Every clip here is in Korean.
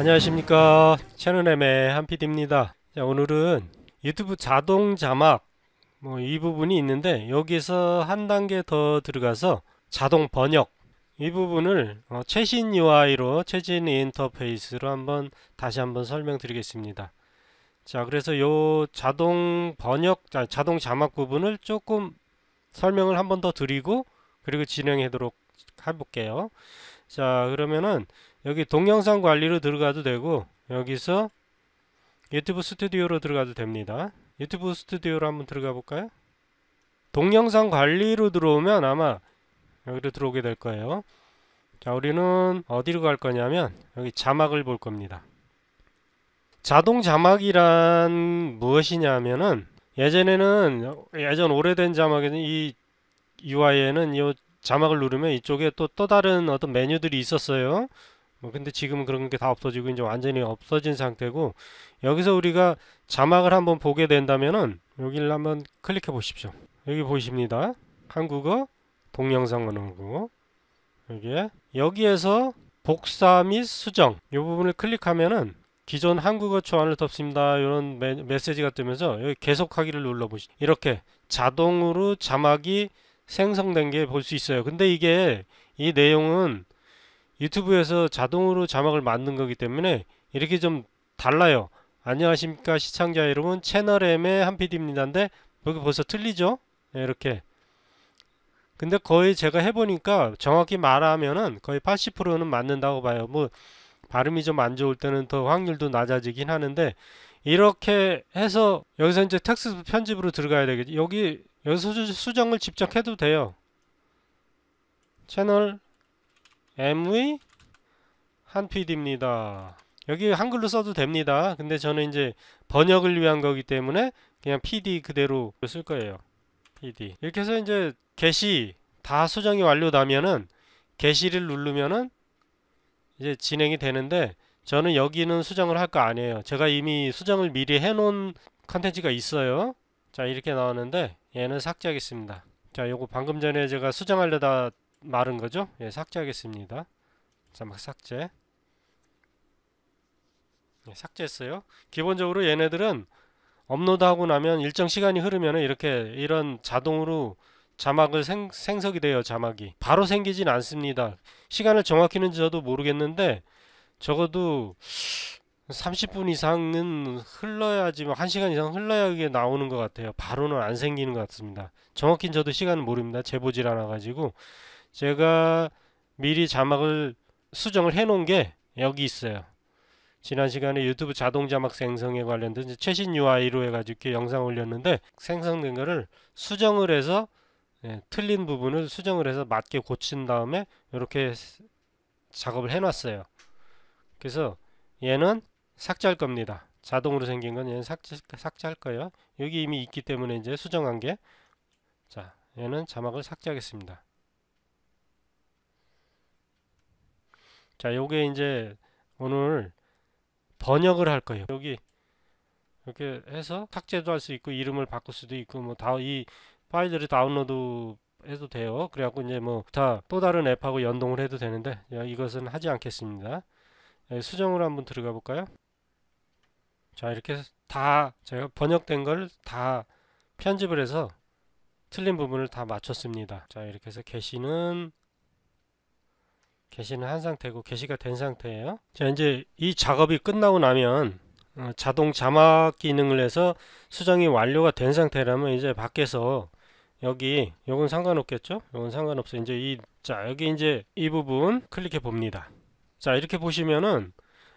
안녕하십니까, 채널M의 한PD입니다. 자, 오늘은 유튜브 자동 자막 이 부분이 있는데, 여기서 한 단계 더 들어가서 자동 번역 이 부분을 최신 UI로, 최신 인터페이스로 다시 한번 설명드리겠습니다. 자, 그래서 요 자동 번역, 자동 자막 부분을 조금 설명을 한번 더 드리고, 그리고 진행하도록 해볼게요. 자, 그러면은 여기 동영상 관리로 들어가도 되고, 여기서 유튜브 스튜디오로 들어가도 됩니다. 유튜브 스튜디오로 한번 들어가 볼까요? 동영상 관리로 들어오면 아마 여기로 들어오게 될 거예요. 자, 우리는 어디로 갈 거냐면 여기 자막을 볼 겁니다. 자동 자막이란 무엇이냐면은, 예전 오래된 자막에는 이 UI에는 이 자막을 누르면 이쪽에 또 다른 어떤 메뉴들이 있었어요. 근데 지금은 그런 게 다 없어지고 이제 완전히 없어진 상태고, 여기서 우리가 자막을 한번 보게 된다면은 여기를 한번 클릭해 보십시오. 여기 보이십니다. 한국어, 동영상 언어고, 여기에서 복사 및 수정 이 부분을 클릭하면은 기존 한국어 초안을 덮습니다, 이런 메시지가 뜨면서 여기 계속하기를 눌러보시죠. 이렇게 자동으로 자막이 생성된 게 볼 수 있어요. 근데 이 내용은 유튜브에서 자동으로 자막을 만든 거기 때문에 이렇게 좀 달라요. 안녕하십니까 시청자 여러분, 채널M의 한PD입니다인데 여기 벌써 틀리죠? 네, 이렇게. 근데 거의 제가 해보니까 정확히 말하면은 거의 80%는 맞는다고 봐요. 발음이 좀 안 좋을 때는 더 확률도 낮아지긴 하는데, 이렇게 해서 여기서 이제 텍스트 편집으로 들어가야 되겠죠. 여기서 수정을 직접 해도 돼요. 채널 M의 한PD입니다. 여기 한글로 써도 됩니다. 근데 저는 이제 번역을 위한 거기 때문에 그냥 PD 그대로 쓸 거예요. PD. 이렇게 해서 이제 게시 다 수정이 완료되면은 게시를 누르면은 이제 진행이 되는데, 저는 여기는 수정을 할 거 아니에요. 제가 이미 수정을 미리 해놓은 컨텐츠가 있어요. 자, 이렇게 나왔는데 얘는 삭제하겠습니다. 자, 요거 방금 전에 제가 수정하려다 말은 거죠? 예, 삭제하겠습니다. 자막 삭제. 예, 삭제했어요. 기본적으로 얘네들은 업로드하고 나면 일정 시간이 흐르면 이런 자동으로 자막을 생성이 돼요. 자막이 바로 생기진 않습니다. 시간을 정확히는 저도 모르겠는데 적어도 30분 이상은 흘러야지, 1시간 이상 흘러야 이게 나오는 것 같아요. 바로는 안 생기는 것 같습니다. 정확히는 저도 시간을 모릅니다. 재보질 않아 가지고. 제가 미리 자막을 수정을 해 놓은 게 여기 있어요. 지난 시간에 유튜브 자동 자막 생성에 관련된 최신 UI로 해가지고 이렇게 영상 올렸는데, 생성된 거를 수정을 해서, 틀린 부분을 수정을 해서 맞게 고친 다음에 이렇게 작업을 해놨어요. 그래서 얘는 삭제할 겁니다. 자동으로 생긴 건 얘는 삭제할 거예요. 여기 이미 있기 때문에 이제 수정한 게. 자, 얘는 자막을 삭제하겠습니다. 자, 요게 이제 오늘 번역을 할 거예요. 여기 이렇게 해서 삭제도 할 수 있고 이름을 바꿀 수도 있고 이 파일들을 다운로드 해도 돼요. 그래갖고 이제 다 또 다른 앱하고 연동을 해도 되는데 이것은 하지 않겠습니다. 수정으로 한번 들어가 볼까요? 자, 이렇게 해서 다 제가 번역된 걸 다 편집을 해서 틀린 부분을 다 맞췄습니다. 자, 이렇게 해서 게시는 한 상태고 게시가 된 상태예요. 자, 이제 이 작업이 끝나고 나면 자동 자막 기능을 해서 수정이 완료가 된 상태라면 이제 밖에서 요건 상관없겠죠? 요건 상관없어. 이제 여기 이제 이 부분 클릭해 봅니다. 자, 이렇게 보시면은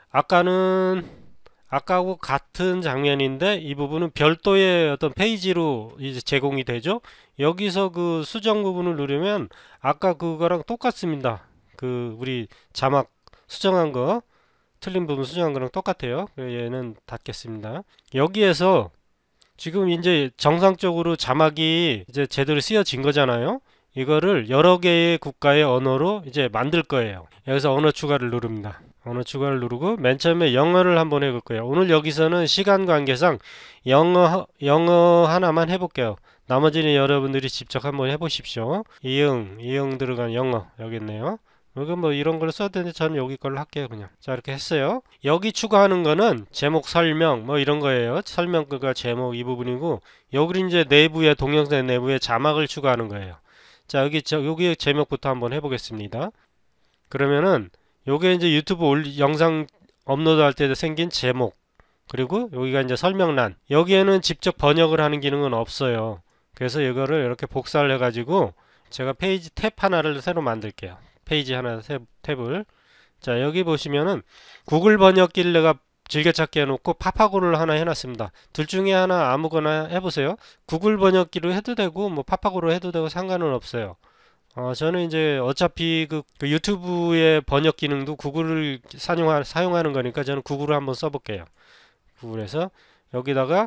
아까하고 같은 장면인데 이 부분은 별도의 어떤 페이지로 이제 제공이 되죠. 여기서 그 수정 부분을 누르면 아까 그거랑 똑같습니다. 우리 자막 수정한 거, 틀린 부분 수정한 거랑 똑같아요. 얘는 닫겠습니다. 여기에서 지금 이제 정상적으로 자막이 이제 제대로 쓰여진 거잖아요. 이거를 여러 개의 국가의 언어로 이제 만들 거예요. 여기서 언어 추가를 누릅니다. 언어 추가를 누르고 맨 처음에 영어를 한번 해볼 거예요. 오늘 여기서는 시간 관계상 영어 하나만 해볼게요. 나머지는 여러분들이 직접 한번 해보십시오. 이응 들어간 영어 여기 있네요. 이건 뭐 이런 걸 써도 되는데 저는 여기 걸로 할게요 그냥. 자 이렇게 했어요. 여기 추가하는 거는 제목 설명 뭐 이런 거예요. 설명과 제목 이 부분이고 여기 이제 내부에 동영상 내부에 자막을 추가하는 거예요. 자 여기 제목부터 한번 해보겠습니다. 그러면은 요게 이제 유튜브 영상 업로드할 때 생긴 제목 그리고 여기가 이제 설명란 여기에는 직접 번역을 하는 기능은 없어요. 그래서 이거를 이렇게 복사를 해가지고 제가 페이지 탭 하나를 새로 만들게요. 페이지 하나 탭을 자 여기 보시면은 구글 번역기를 내가 즐겨찾기 해놓고 파파고를 하나 해놨습니다. 둘 중에 하나 아무거나 해보세요. 구글 번역기로 해도 되고 뭐 파파고로 해도 되고 상관은 없어요. 저는 이제 어차피 그 유튜브의 번역 기능도 구글을 사용하는 거니까 저는 구글을 한번 써볼게요. 구글에서 여기다가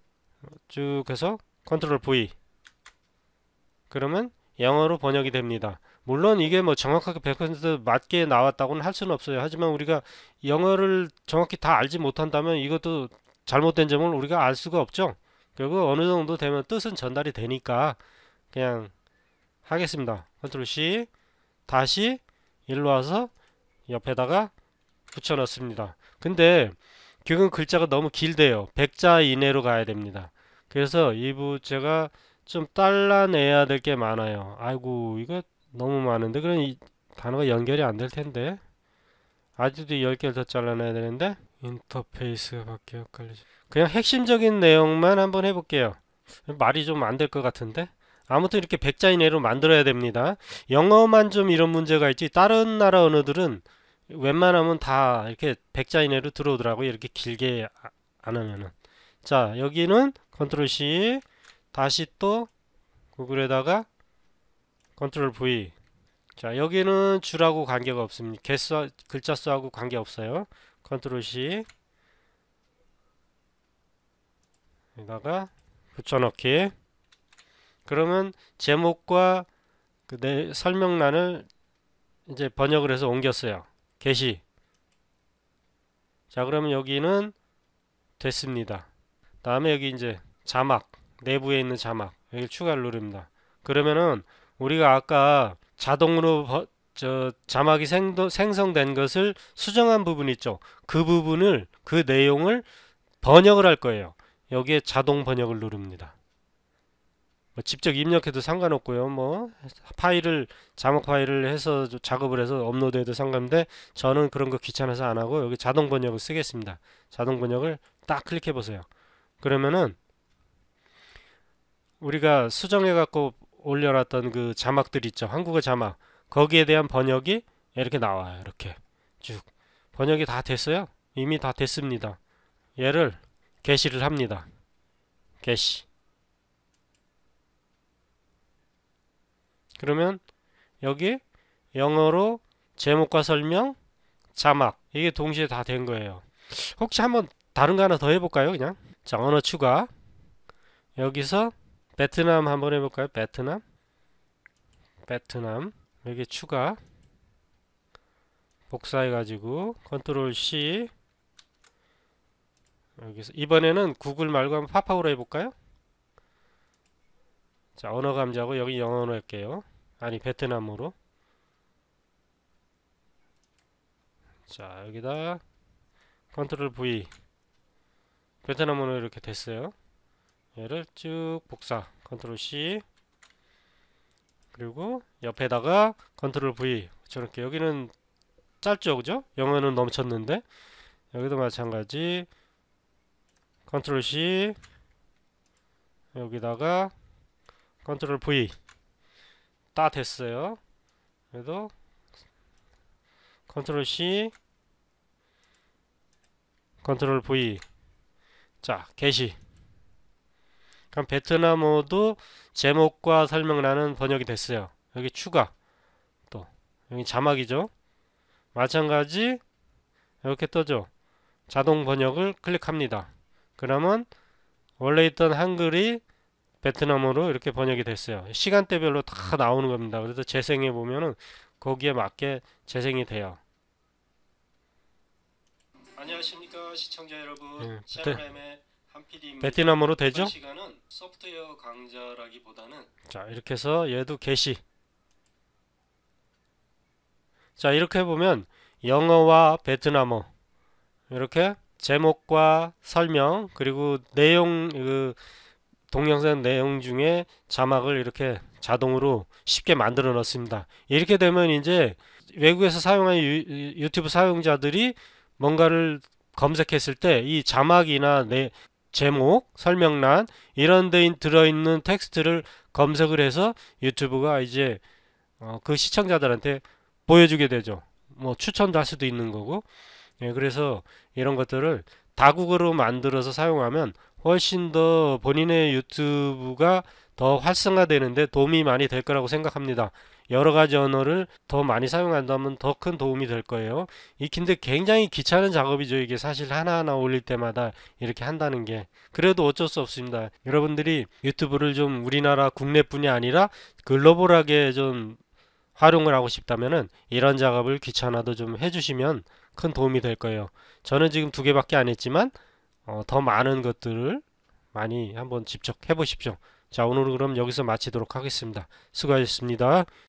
쭉 해서 컨트롤 V 그러면 영어로 번역이 됩니다. 물론 이게 뭐 정확하게 100% 맞게 나왔다고는 할 수는 없어요. 하지만 우리가 영어를 정확히 다 알지 못한다면 이것도 잘못된 점을 우리가 알 수가 없죠. 결국 어느 정도 되면 뜻은 전달이 되니까 그냥 하겠습니다. 컨트롤 C 다시 일로 와서 옆에다가 붙여 넣습니다. 근데 그건 글자가 너무 길대요. 100자 이내로 가야 됩니다. 그래서 제가 좀 잘라내야 될 게 많아요. 아이고 이거 너무 많은데 그럼 이 단어가 연결이 안 될 텐데 아직도 10개를 더 잘라내야 되는데 인터페이스가 밖에 헷갈리지. 그냥 핵심적인 내용만 한번 해볼게요. 말이 좀 안 될 것 같은데 아무튼 이렇게 100자 이내로 만들어야 됩니다. 영어만 좀 이런 문제가 있지 다른 나라 언어들은 웬만하면 다 이렇게 100자 이내로 들어오더라고요. 이렇게 길게 안 하면은. 자 여기는 컨트롤 C 다시 또 구글에다가 컨트롤 V 자 여기는 줄하고 관계가 없습니다. 개수 글자 수하고 관계 없어요. 컨트롤 C 여기다가 붙여넣기 그러면 제목과 그 내 설명란을 이제 번역을 해서 옮겼어요. 게시 자 그러면 여기는 됐습니다. 다음에 여기 이제 자막 내부에 있는 자막 여기 추가를 누릅니다. 그러면은 우리가 아까 자동으로 자막이 생성된 것을 수정한 부분 있죠. 그 부분을 그 내용을 번역을 할 거예요. 여기에 자동 번역을 누릅니다. 뭐 직접 입력해도 상관없고요. 뭐 자막 파일을 해서 작업을 해서 업로드해도 상관없는데 저는 그런 거 귀찮아서 안 하고 여기 자동 번역을 쓰겠습니다. 자동 번역을 딱 클릭해 보세요. 그러면은 우리가 수정해 갖고 올려놨던 그 자막들 있죠. 한국어 자막 거기에 대한 번역이 이렇게 나와요. 이렇게 쭉 번역이 다 됐어요. 이미 다 됐습니다. 얘를 게시를 합니다. 게시 그러면 여기 영어로 제목과 설명, 자막 이게 동시에 다 된 거예요. 혹시 한번 다른 거 하나 더 해볼까요? 그냥 자 언어 추가 여기서 베트남 한번 해볼까요? 베트남 여기 추가 복사해가지고 컨트롤 C 여기서 이번에는 구글 말고 한번 파파고로 해볼까요? 자 언어 감지하고 여기 영어로 할게요. 아니 베트남으로 자 여기다 컨트롤 V 베트남어로 이렇게 됐어요. 얘를 쭉 복사 컨트롤 C 그리고 옆에다가 컨트롤 V 저렇게 여기는 짧죠 그죠? 영어는 넘쳤는데 여기도 마찬가지 컨트롤 C 여기다가 컨트롤 V 다 됐어요. 그래도 컨트롤 C 컨트롤 V 자 게시 그럼 베트남어도 제목과 설명란은 번역이 됐어요. 여기 추가 또 여기 자막이죠. 마찬가지 이렇게 떠죠. 자동 번역을 클릭합니다. 그러면 원래 있던 한글이 베트남어로 이렇게 번역이 됐어요. 시간대별로 다 나오는 겁니다. 그래서 재생해 보면은 거기에 맞게 재생이 돼요. 안녕하십니까 시청자 여러분. 채널M의 한PD입니다. 베트남어로 되죠? 이번 시간은 소프트웨어 강좌라기보다는 자 이렇게 해서 얘도 게시 자, 이렇게 보면 영어와 베트남어 이렇게 제목과 설명 그리고 내용 동영상 내용 중에 자막을 이렇게 자동으로 쉽게 만들어 놓습니다. 이렇게 되면 이제 외국에서 사용하는 유튜브 사용자들이 뭔가를 검색했을 때 이 자막이나 제목, 설명란 이런 데 들어있는 텍스트를 검색을 해서 유튜브가 이제 그 시청자들한테 보여주게 되죠. 뭐 추천도 할 수도 있는 거고. 예, 그래서 이런 것들을 다국어로 만들어서 사용하면 훨씬 더 본인의 유튜브가 더 활성화되는데 도움이 많이 될 거라고 생각합니다. 여러 가지 언어를 더 많이 사용한다면 더 큰 도움이 될 거예요. 근데 굉장히 귀찮은 작업이죠. 이게 사실 하나하나 올릴 때마다 이렇게 한다는 게. 그래도 어쩔 수 없습니다. 여러분들이 유튜브를 좀 우리나라 국내뿐이 아니라 글로벌하게 좀 활용을 하고 싶다면은 이런 작업을 귀찮아도 좀 해주시면 큰 도움이 될 거예요. 저는 지금 2개밖에 안 했지만 더 많은 것들을 많이 한번 직접 해보십시오. 자, 오늘은 그럼 여기서 마치도록 하겠습니다. 수고하셨습니다.